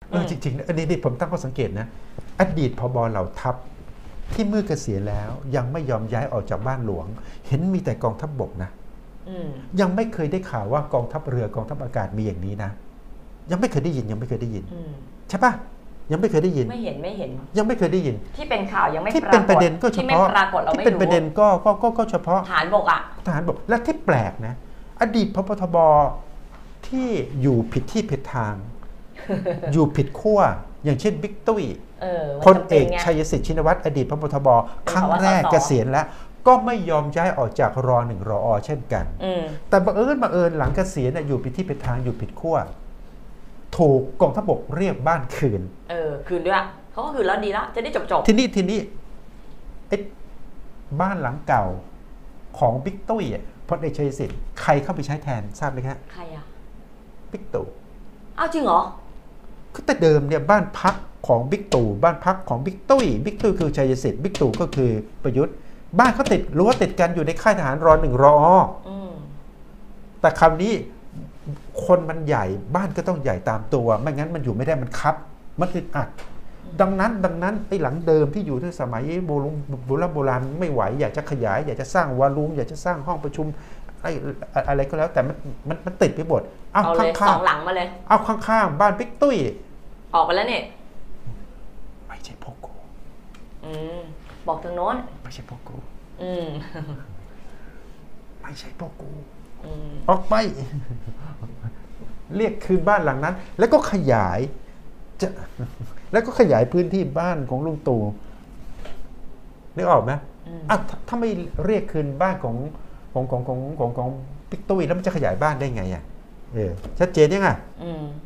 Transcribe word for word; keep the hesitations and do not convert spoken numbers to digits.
เออจริงๆอันนี้นี่ผมตั้งข้อสังเกตนะอดีตผบ.เหล่าทัพที่เมื่อเกษียณแล้วยังไม่ยอมย้ายออกจากบ้านหลวงเห็นมีแต่กองทัพบกนะยังไม่เคยได้ข่าวว่ากองทัพเรือกองทัพอากาศมีอย่างนี้นะยังไม่เคยได้ยินยังไม่เคยได้ยินใช่ปะยังไม่เคยได้ยินไม่เห็นไม่เห็นยังไม่เคยได้ยินที่เป็นข่าวยังไม่ที่เป็นประเด็นก็เฉพาะที่เป็นประเด็นก็ก็ก็ก็เฉพาะทหารบกอ่ะทหารบกและที่แปลกนะอดีตพบทบที่อยู่ผิดที่ผิดทาง อยู่ผิดขั้วอย่างเช่นบิ๊กตุ้ยพลเอกชัยศิษฐ์ชินวัตรอดีตพบทบครั้งแรกเกษียณแล้วก็ไม่ยอมย้ายออกจากรอหนึ่งรอเช่นกันแต่บังเอิญบังเอิญหลังเกษียณอยู่ผิดที่ผิดทางอยู่ผิดขั้วถูกกองทัพบกเรียกบ้านคืนเออคืนด้วยเขาก็คืนแล้วดีแล้วจะได้จบจบทีนี้ทีนี้ไอ้บ้านหลังเก่าของบิ๊กตุ้ยพลเอกชัยศิษฐ์ใครเข้าไปใช้แทนทราบไหมครับใครอะบิ๊กตู่อ้าวจริงเหรอคือแต่เดิมเนี่ยบ้านพักของบิ๊กตู่บ้านพักของบิ๊กตุ้ยบิ๊กตุ้ยคือชัยศิษฐ์บิ๊กตู่ก็คือประยุทธ์บ้านเขาติดรั้วติดกันอยู่ในค่ายทหารรอหนึ่งรอแต่คราวนี้คนมันใหญ่บ้านก็ต้องใหญ่ตามตัวไม่งั้นมันอยู่ไม่ได้มันคับมันอึดอัดดังนั้นดังนั้นไอ้หลังเดิมที่อยู่ในสมัยโบราณโบราณโบราณไม่ไหวอยากจะขยายอยากจะสร้างวอลลุ่มอยากจะสร้างห้องประชุมอะไรก็แล้วแต่มันมันมันติดไปหมดเอาข้างๆสองหลังมาเลยเอาข้างๆบ้านบิ๊กตุ้ยออกไปแล้วเนี่ยไม่ใช่พ่อกูอืมบอกทางโน้นไม่ใช่พ่อกูอืมไม่ใช่พ่อกูออกไปเรียกคืนบ้านหลังนั้นแล้วก็ขยายจะแล้วก็ขยายพื้นที่บ้านของลุงตู่นึกออกไหมอ่ะถ้าไม่เรียกคืนบ้านของของของของของของบิ๊กตุ้ยแล้วมันจะขยายบ้านได้ไงอ่ะเออชัดเจนยังไง